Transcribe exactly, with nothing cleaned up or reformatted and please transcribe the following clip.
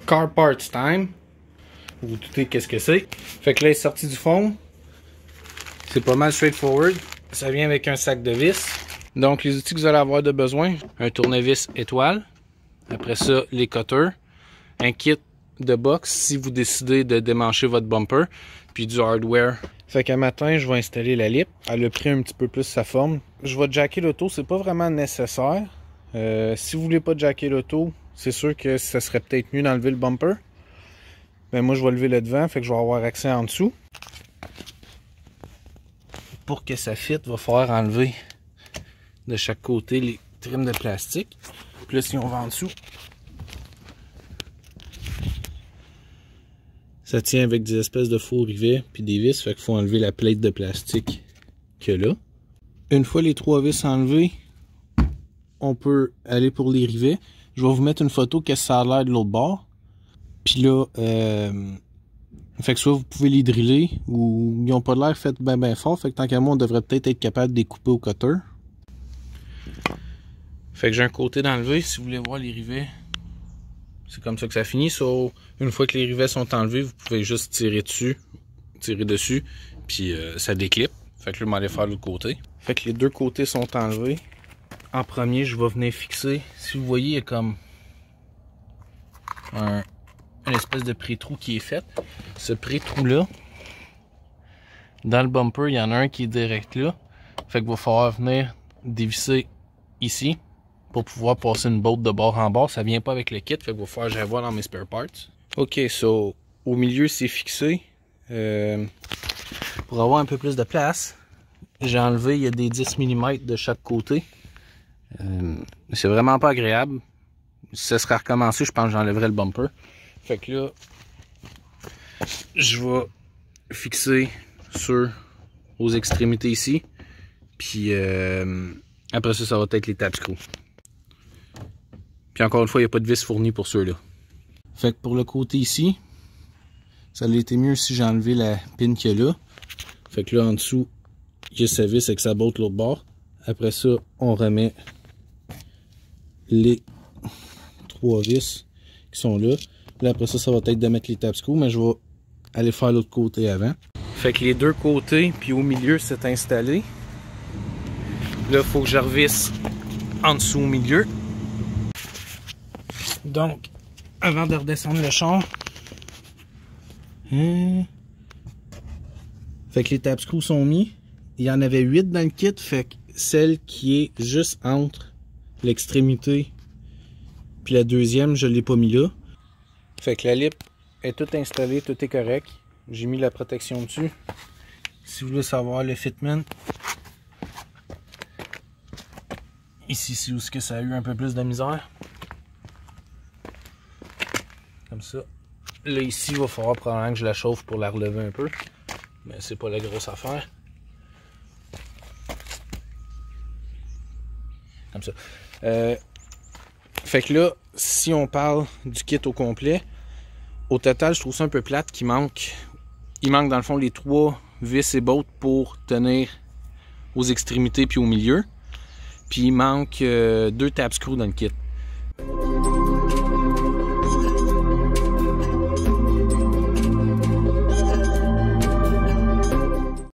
car parts time. Vous vous doutez qu'est-ce que c'est. Fait que là, il est sorti du fond. C'est pas mal straightforward. Ça vient avec un sac de vis. Donc, les outils que vous allez avoir de besoin, un tournevis étoile. Après ça, les cutters. Un kit de box si vous décidez de démancher votre bumper. Puis du hardware. Fait qu'un matin, je vais installer la lip. Elle a pris un petit peu plus sa forme. Je vais jacker l'auto, c'est pas vraiment nécessaire. Euh, si vous voulez pas jacker l'auto, c'est sûr que ça serait peut-être mieux d'enlever le bumper. Ben moi, je vais lever le devant, fait que je vais avoir accès en dessous. Pour que ça fitte, il va falloir enlever de chaque côté les trims de plastique. Puis là, si on va en dessous, ça tient avec des espèces de faux rivets puis des vis, fait qu'il faut enlever la plate de plastique qu'il y a là. Une fois les trois vis enlevées, on peut aller pour les rivets. Je vais vous mettre une photo que ça a l'air de l'autre bord. Puis là, euh, fait que soit vous pouvez les driller ou ils n'ont pas l'air fait bien bien fort. Fait que tant qu'à moi, on devrait peut-être être capable de les couper au cutter. Fait que j'ai un côté d'enlever. Si vous voulez voir les rivets, c'est comme ça que ça finit. So, une fois que les rivets sont enlevés, vous pouvez juste tirer dessus, tirer dessus, puis euh, ça déclippe. Fait que là, je vais aller faire l'autre côté. Fait que les deux côtés sont enlevés. En premier, je vais venir fixer. Si vous voyez, il y a comme un, une espèce de pré-trou qui est fait. Ce pré-trou-là, dans le bumper, il y en a un qui est direct là. Fait qu'il va falloir venir dévisser ici pour pouvoir passer une botte de bord en bord. Ça vient pas avec le kit, fait qu'il va falloir que j'aille voir dans mes spare parts. Ok, so, au milieu, c'est fixé. Euh, pour avoir un peu plus de place, j'ai enlevé, il y a des dix millimètres de chaque côté. Euh, c'est vraiment pas agréable. Si ça serait recommencé, je pense que j'enlèverais le bumper. Fait que là, je vais fixer sur aux extrémités ici. Puis euh, après ça, ça va être les tap screws. Puis encore une fois, il n'y a pas de vis fournie pour ceux-là. Fait que pour le côté ici, ça aurait été mieux si j'ai enlevé la pin qu'il y a là. Fait que là, en dessous, il y a sa vis avec sa botte l'autre bord. Après ça, on remet les trois vis qui sont là. Là, après ça, ça va être de mettre les tap screws, mais je vais aller faire l'autre côté avant. Fait que les deux côtés, puis au milieu, c'est installé. Là, il faut que je revisse en dessous au milieu. Donc, avant de redescendre le char, hein, fait que les tap screws sont mis. Il y en avait huit dans le kit, fait que celle qui est juste entre l'extrémité puis la deuxième, je ne l'ai pas mis là. Fait que la lip est toute installée, tout est correct. J'ai mis la protection dessus. Si vous voulez savoir le fitment, ici c'est où que ça a eu un peu plus de misère. Comme ça. Là ici, il va falloir probablement que je la chauffe pour la relever un peu. Mais c'est pas la grosse affaire. Comme ça. Euh, fait que là, si on parle du kit au complet, au total, je trouve ça un peu plate qu'il manque. Il manque dans le fond les trois vis et bottes pour tenir aux extrémités puis au milieu. Puis il manque euh, deux tap screws dans le kit.